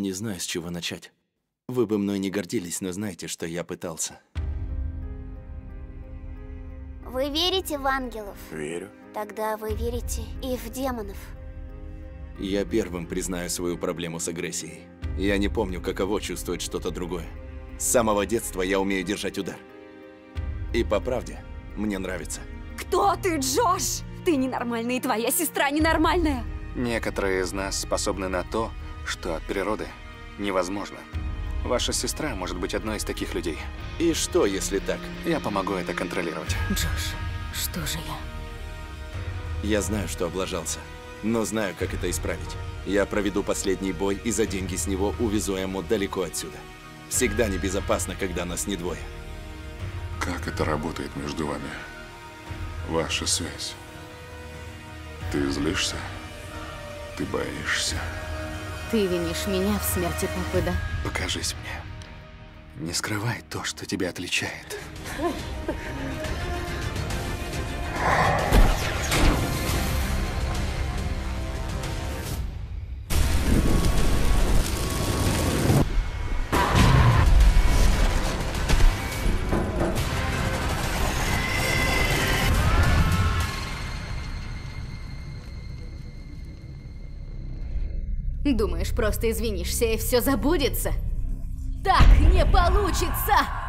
Не знаю, с чего начать. Вы бы мной не гордились, но знаете, что я пытался. Вы верите в ангелов? Верю. Тогда вы верите и в демонов. Я первым признаю свою проблему с агрессией. Я не помню, каково чувствовать что-то другое. С самого детства я умею держать удар. И по правде, мне нравится. Кто ты, Джош? Ты ненормальный, и твоя сестра ненормальная. Некоторые из нас способны на то, что от природы невозможно. Ваша сестра может быть одной из таких людей. И что, если так? Я помогу это контролировать. Джош, что же я? Я знаю, что облажался, но знаю, как это исправить. Я проведу последний бой и за деньги с него увезу Эмму далеко отсюда. Всегда небезопасно, когда нас не двое. Как это работает между вами? Ваша связь. Ты злишься? Ты боишься? Ты винишь меня в смерти папы, да? Покажись мне. Не скрывай то, что тебя отличает. Думаешь, просто извинишься и все забудется? Так не получится!